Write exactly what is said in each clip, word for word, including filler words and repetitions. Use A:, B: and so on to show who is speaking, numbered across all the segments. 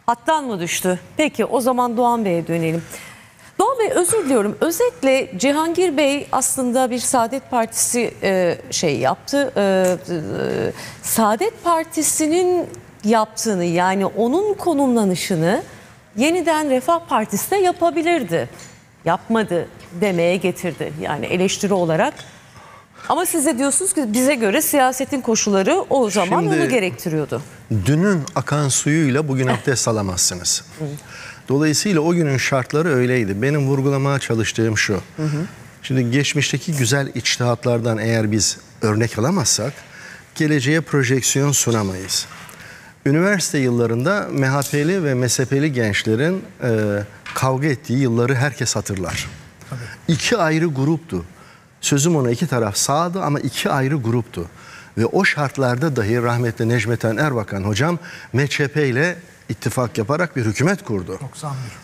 A: Hattan mı düştü? Peki o zaman Doğan Bey'e dönelim. Doğan Bey, özür diliyorum. Özetle Cihangir Bey aslında bir Saadet Partisi e, şey yaptı. E, e, Saadet Partisi'nin yaptığını, yani onun konumlanışını yeniden Refah Partisi de yapabilirdi. Yapmadı demeye getirdi. Yani eleştiri olarak. Ama siz de diyorsunuz ki bize göre siyasetin koşulları o zaman Şimdi, onu gerektiriyordu.
B: Dünün akan suyuyla bugün abdest alamazsınız. Dolayısıyla o günün şartları öyleydi. Benim vurgulamaya çalıştığım şu. Hı hı. Şimdi geçmişteki güzel içtihatlardan eğer biz örnek alamazsak geleceğe projeksiyon sunamayız. Üniversite yıllarında M H P'li ve M S H P'li gençlerin e, kavga ettiği yılları herkes hatırlar. Tabii. İki ayrı gruptu. Sözüm ona, iki taraf sağdı ama iki ayrı gruptu. Ve o şartlarda dahi rahmetli Necmettin Erbakan hocam M H P ile ittifak yaparak bir hükümet kurdu.
C: doksan bir.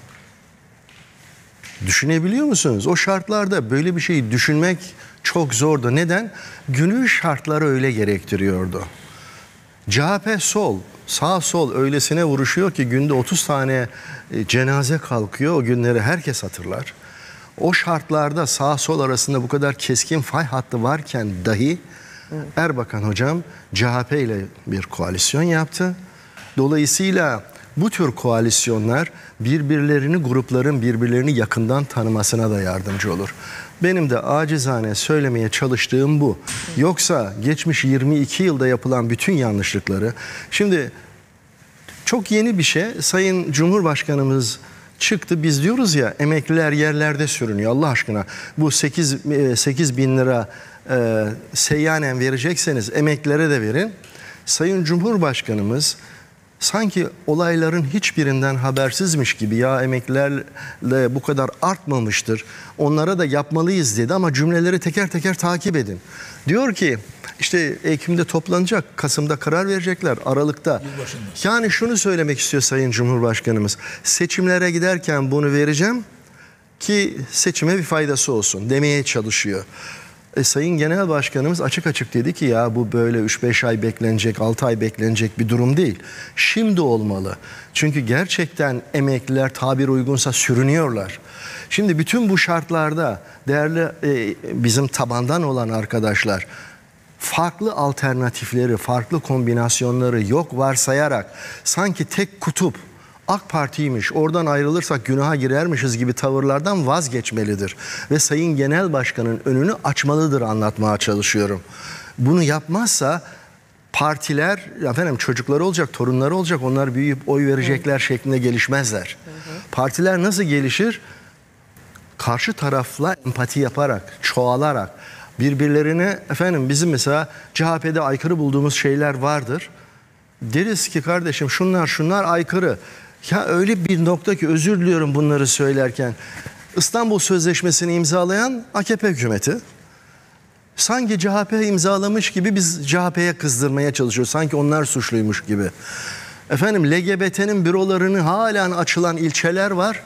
B: Düşünebiliyor musunuz? O şartlarda böyle bir şeyi düşünmek çok zordu. Neden? Günün şartları öyle gerektiriyordu. C H P sol, sağ sol öylesine vuruşuyor ki günde otuz tane cenaze kalkıyor. O günleri herkes hatırlar. O şartlarda sağ sol arasında bu kadar keskin fay hattı varken dahi Erbakan hocam C H P ile bir koalisyon yaptı. Dolayısıyla bu tür koalisyonlar birbirlerini, grupların birbirlerini yakından tanımasına da yardımcı olur. Benim de acizane söylemeye çalıştığım bu. Yoksa geçmiş yirmi iki yılda yapılan bütün yanlışlıkları... Şimdi çok yeni bir şey, Sayın Cumhurbaşkanımız çıktı. Biz diyoruz ya, emekliler yerlerde sürünüyor. Allah aşkına bu sekiz bin lira e, seyyanen verecekseniz emeklilere de verin. Sayın Cumhurbaşkanımız sanki olayların hiçbirinden habersizmiş gibi, ya emeklilerle bu kadar artmamıştır, onlara da yapmalıyız dedi ama cümleleri teker teker takip edin. Diyor ki işte Ekim'de toplanacak, Kasım'da karar verecekler, Aralık'ta. Yani şunu söylemek istiyor Sayın Cumhurbaşkanımız: seçimlere giderken bunu vereceğim ki seçime bir faydası olsun demeye çalışıyor. E, Sayın Genel Başkanımız açık açık dedi ki ya bu böyle üç beş ay beklenecek, altı ay beklenecek bir durum değil. Şimdi olmalı. Çünkü gerçekten emekliler tabir uygunsa sürünüyorlar. Şimdi bütün bu şartlarda değerli e, bizim tabandan olan arkadaşlar farklı alternatifleri, farklı kombinasyonları yok varsayarak sanki tek kutup AK Parti'ymiş, oradan ayrılırsak günaha girermişiz gibi tavırlardan vazgeçmelidir. Ve Sayın Genel Başkan'ın önünü açmalıdır anlatmaya çalışıyorum. Bunu yapmazsa partiler, efendim çocukları olacak, torunları olacak, onlar büyüyüp oy verecekler evet. şeklinde gelişmezler. Hı hı. Partiler nasıl gelişir? Karşı tarafla empati yaparak, çoğalarak, birbirlerine, efendim bizim mesela C H P'de aykırı bulduğumuz şeyler vardır. Deriz ki kardeşim şunlar şunlar aykırı. Ya öyle bir nokta ki, özür diliyorum bunları söylerken, İstanbul Sözleşmesi'ni imzalayan A K P hükümeti. Sanki C H P imzalamış gibi biz C H P'ye kızdırmaya çalışıyoruz. Sanki onlar suçluymuş gibi. Efendim L G B T'nin bürolarını halen açılan ilçeler var.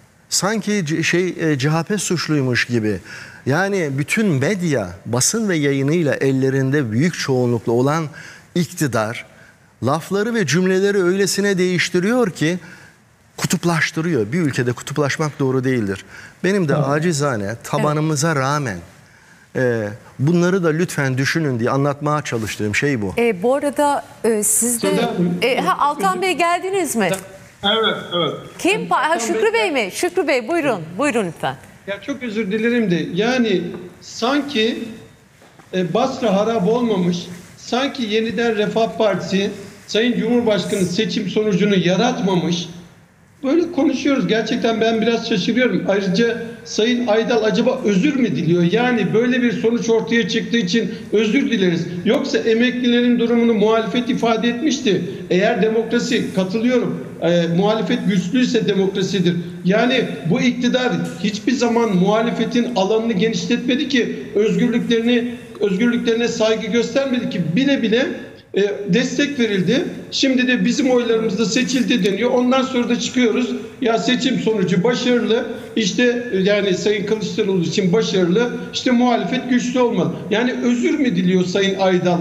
B: Sanki şey C H P suçluymuş gibi. Yani bütün medya, basın ve yayınıyla ellerinde büyük çoğunlukla olan iktidar lafları ve cümleleri öylesine değiştiriyor ki kutuplaştırıyor. Bir ülkede kutuplaşmak doğru değildir. Benim de acizane tabanımıza rağmen e, bunları da lütfen düşünün diye anlatmaya çalıştığım şey bu.
A: E, bu arada e, siz de... E, ha, Altan Bey geldiniz mi?
D: Evet, evet.
A: Kim? Ha, Şükrü Bey mi? Şükrü Bey buyurun. Buyurun lütfen.
D: Ya çok özür dilerim de yani sanki e, Basra harap olmamış, sanki yeniden Refah Partisi Sayın Cumhurbaşkanı seçim sonucunu yaratmamış. Böyle konuşuyoruz. Gerçekten ben biraz şaşırıyorum. Ayrıca Sayın Aydal acaba özür mü diliyor? Yani böyle bir sonuç ortaya çıktığı için özür dileriz. Yoksa emeklilerin durumunu muhalefet ifade etmişti. Eğer demokrasi, katılıyorum, e, muhalefet güçlüyse demokrasidir. Yani bu iktidar hiçbir zaman muhalefetin alanını genişletmedi ki, özgürlüklerini özgürlüklerine saygı göstermedi ki, bile bile E, destek verildi. Şimdi de bizim oylarımızda seçildi deniyor. Ondan sonra da çıkıyoruz. Ya seçim sonucu başarılı. İşte yani Sayın Kılıçdaroğlu için başarılı. İşte muhalefet güçlü olmalı. Yani özür mü diliyor Sayın Aydal?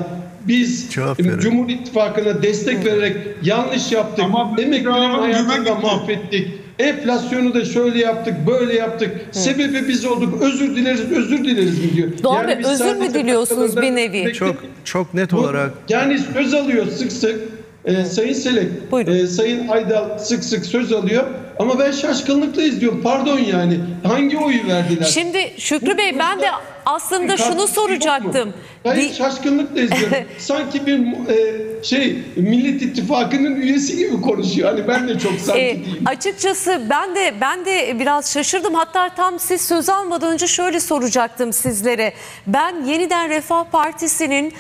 D: biz
B: Cevap verin.
D: Cumhur İttifakı'na destek vererek yanlış yaptık.
C: Ama
D: Emeklilerin
C: bravo,
D: hayatını
C: güven
D: da
C: gitti.
D: mahvettik. Enflasyonu da şöyle yaptık, böyle yaptık. Sebebi biz olduk. Özür dileriz, özür dileriz mi diyor.
A: Doğan Bey,
D: biz
A: özür mü
D: sadece
A: diliyorsunuz bir nevi?
D: bekledik.
B: Çok çok net
D: Bu-
B: olarak
D: Yani söz alıyor sık sık. Ee, Sayın Selek,
A: Buyurun.
D: e, Sayın Aydal sık sık söz alıyor. Ama ben şaşkınlıkla izliyorum. Pardon yani. Hangi oyu verdiler?
A: Şimdi Şükrü Bey, ben de aslında şunu soracaktım.
D: Hayır,
A: Di-
D: şaşkınlıkla izliyorum. Sanki bir e, şey Millet İttifakı'nın üyesi gibi konuşuyor. Hani ben de çok sanki
A: E,
D: diyeyim. açıkçası
A: açıkçası ben de ben de biraz şaşırdım. Hatta tam siz söz almadan önce şöyle soracaktım sizlere. Ben Yeniden Refah Partisi'nin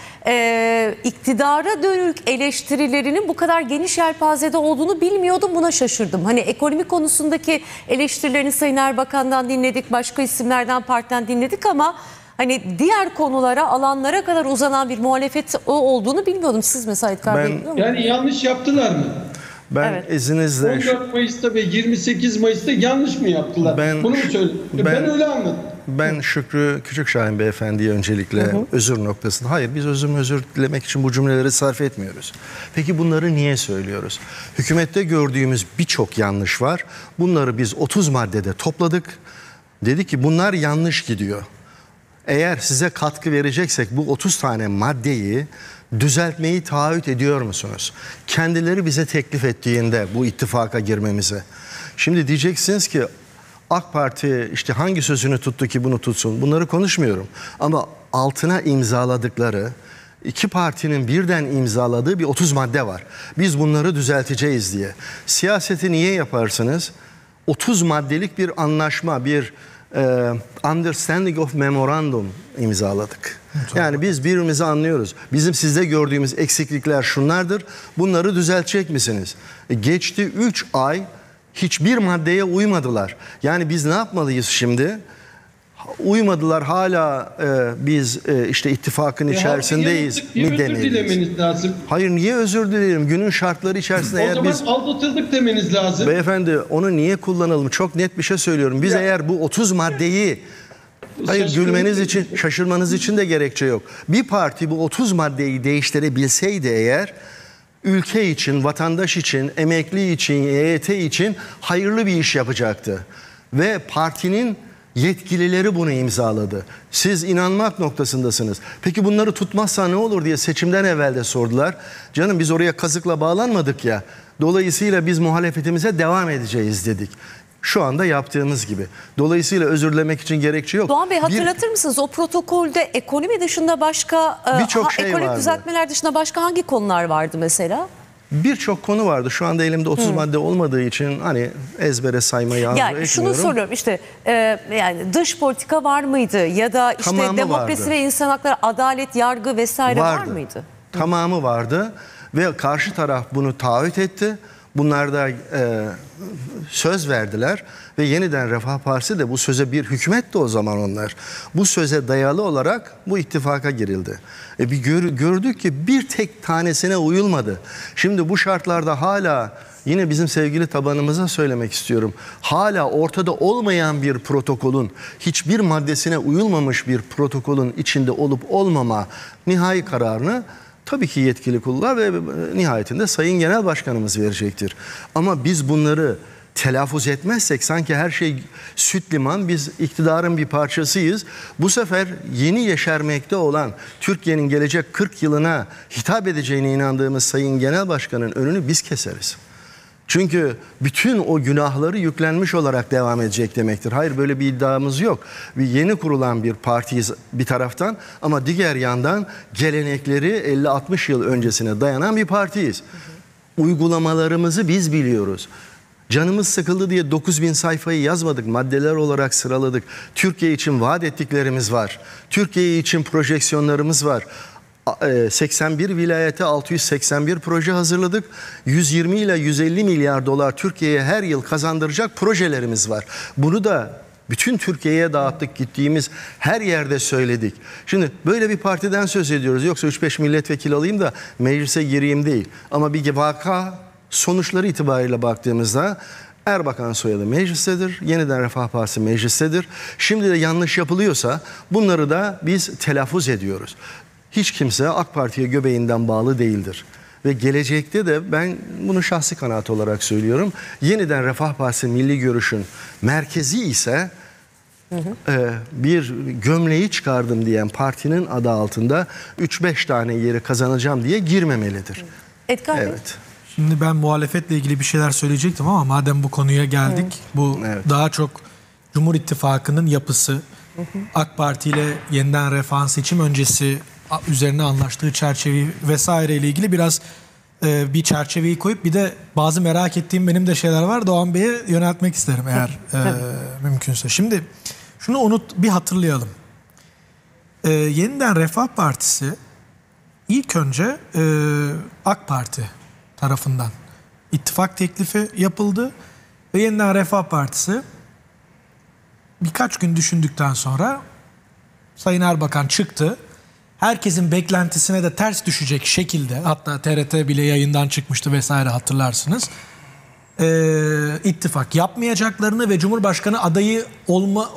A: e, iktidara dönük eleştirilerinin bu kadar geniş yelpazede olduğunu bilmiyordum. Buna şaşırdım. Hani ekonomi konusundaki eleştirilerini Sayın Erbakan'dan dinledik, başka isimlerden, partiden dinledik ama hani diğer konulara, alanlara kadar uzanan bir muhalefet o olduğunu bilmiyordum. Siz mesela İlker Bey
B: Ben-
A: biliyor musunuz?
D: Yani yanlış yaptılar mı?
B: ben
A: Evet.
B: izninizle
D: on dört Mayıs'ta ve yirmi sekiz Mayıs'ta yanlış mı yaptılar?
B: Ben-
D: Bunu mu söyledin? Ben,
B: ben-
D: öyle anladım.
B: Ben Şükrü Küçükşahin Beyefendi'ye öncelikle özür noktasında, hayır biz özür özür dilemek için bu cümleleri sarf etmiyoruz. Peki bunları niye söylüyoruz? Hükümette gördüğümüz birçok yanlış var. Bunları biz otuz maddede topladık. Dedi ki bunlar yanlış gidiyor. Eğer size katkı vereceksek bu otuz tane maddeyi düzeltmeyi taahhüt ediyor musunuz? Kendileri bize teklif ettiğinde bu ittifaka girmemize. Şimdi diyeceksiniz ki AK Parti işte hangi sözünü tuttu ki bunu tutsun? Bunları konuşmuyorum. Ama altına imzaladıkları, iki partinin birden imzaladığı bir otuz madde var. Biz bunları düzelteceğiz diye. Siyaseti niye yaparsınız? otuz maddelik bir anlaşma, bir e, understanding of memorandum imzaladık. Yani biz birbirimizi anlıyoruz. Bizim sizde gördüğümüz eksiklikler şunlardır. Bunları düzeltecek misiniz? E, geçti üç ay hiçbir maddeye uymadılar. Yani biz ne yapmalıyız şimdi? Uymadılar, hala e, biz e, işte ittifakın
D: E,
B: içerisindeyiz
D: halkı yanılttık diye
B: mi
D: özür
B: demeliyiz?
D: dilemeniz lazım.
B: Hayır, niye özür dilerim? Günün şartları içerisinde
D: O
B: eğer
D: zaman
B: biz...
D: aldatıldık demeniz lazım.
B: Beyefendi onu niye kullanalım? Çok net bir şey söylüyorum. Biz
D: Ya-
B: eğer bu otuz maddeyi... Hayır,
D: Şaşkınlık
B: gülmeniz
D: değil.
B: için, şaşırmanız için de gerekçe yok. Bir parti bu otuz maddeyi değiştirebilseydi eğer, ülke için, vatandaş için, emekli için, E Y T için hayırlı bir iş yapacaktı. Ve partinin yetkilileri bunu imzaladı. Siz inanmak noktasındasınız. Peki bunları tutmazsa ne olur diye seçimden evvel de sordular. Canım biz oraya kazıkla bağlanmadık ya. Dolayısıyla biz muhalefetimize devam edeceğiz dedik. Şu anda yaptığımız gibi. Dolayısıyla özür dilemek için gerekçe yok.
A: Doğan Bey,
B: Bir-
A: hatırlatır mısınız o protokolde ekonomi dışında başka e,
B: Birçok
A: ha-
B: şey
A: ekonomik
B: vardı.
A: düzeltmeler dışında başka hangi konular vardı mesela?
B: Birçok konu vardı. Şu anda elimde otuz madde olmadığı için hani ezbere saymayı arzu
A: Yani
B: etmiyorum.
A: şunu soruyorum işte e, yani dış politika var mıydı ya da işte
B: Tamamı
A: demokrasi
B: vardı.
A: ve insan hakları, adalet, yargı vesaire var
B: Vardı.
A: mıydı?
B: Tamamı vardı ve karşı taraf bunu taahhüt etti. Bunlar da e, söz verdiler ve Yeniden Refah Partisi de bu söze bir hükümet de o zaman onlar. Bu söze dayalı olarak bu ittifaka girildi. E bir gör, gördük ki bir tek tanesine uyulmadı. Şimdi bu şartlarda hala yine bizim sevgili tabanımıza söylemek istiyorum. Hala ortada olmayan bir protokolün, hiçbir maddesine uyulmamış bir protokolün içinde olup olmama nihai kararını tabii ki yetkili kurullar ve nihayetinde Sayın Genel Başkanımız verecektir. Ama biz bunları telaffuz etmezsek sanki her şey süt liman, biz iktidarın bir parçasıyız. Bu sefer yeni yeşermekte olan Türkiye'nin gelecek kırk yılına hitap edeceğine inandığımız Sayın Genel Başkan'ın önünü biz keseriz. Çünkü bütün o günahları yüklenmiş olarak devam edecek demektir. Hayır, böyle bir iddiamız yok. Bir yeni kurulan bir partiyiz bir taraftan ama diğer yandan gelenekleri elli altmış yıl öncesine dayanan bir partiyiz. Uygulamalarımızı biz biliyoruz. Canımız sıkıldı diye dokuz bin sayfayı yazmadık, maddeler olarak sıraladık. Türkiye için vaat ettiklerimiz var. Türkiye için projeksiyonlarımız var. seksen bir vilayete altı yüz seksen bir proje hazırladık. yüz yirmi ile yüz elli milyar dolar Türkiye'ye her yıl kazandıracak projelerimiz var. Bunu da bütün Türkiye'ye dağıttık, gittiğimiz her yerde söyledik. Şimdi böyle bir partiden söz ediyoruz. Yoksa üç beş milletvekili alayım da meclise gireyim değil. Ama bir vaka sonuçları itibariyle baktığımızda Erbakan soyadı meclistedir. Yeniden Refah Partisi meclistedir. Şimdi de yanlış yapılıyorsa bunları da biz telaffuz ediyoruz. hiç kimse AK Parti'ye göbeğinden bağlı değildir. Ve gelecekte de ben bunu şahsi kanaat olarak söylüyorum. Yeniden Refah Partisi Milli Görüş'ün merkezi ise hı hı. E, bir gömleği çıkardım diyen partinin adı altında üç beş tane yeri kazanacağım diye girmemelidir.
A: Edgar Bey.
B: Evet.
C: Şimdi ben muhalefetle ilgili bir şeyler söyleyecektim ama madem bu konuya geldik, hı. bu evet. daha çok Cumhur İttifakı'nın yapısı, hı hı. AK Parti ile Yeniden Refah'ın seçim öncesi üzerine anlaştığı çerçeveyi vesaire ile ilgili biraz e, bir çerçeveyi koyup bir de bazı merak ettiğim benim de şeyler var. Doğan Bey'e yöneltmek isterim eğer e, mümkünse. Şimdi şunu unut bir hatırlayalım. E, Yeniden Refah Partisi ilk önce e, AK Parti tarafından ittifak teklifi yapıldı ve Yeniden Refah Partisi birkaç gün düşündükten sonra Sayın Erbakan çıktı. Herkesin beklentisine de ters düşecek şekilde, hatta T R T bile yayından çıkmıştı vesaire, hatırlarsınız. Ee, ittifak yapmayacaklarını ve Cumhurbaşkanı adayı olma